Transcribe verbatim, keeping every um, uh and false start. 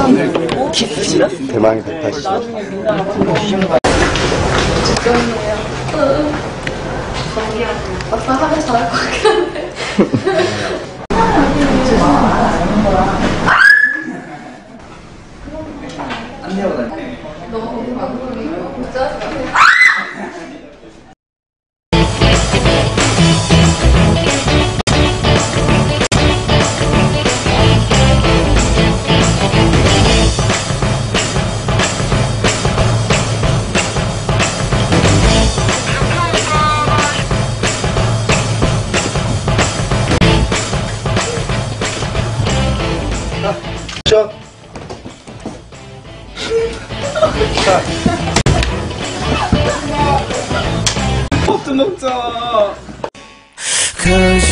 대망이 백팔십. 막상 하면 잘할 것 같긴 한데. 너무 방송이고 진짜. 샷! 버튼 먹자.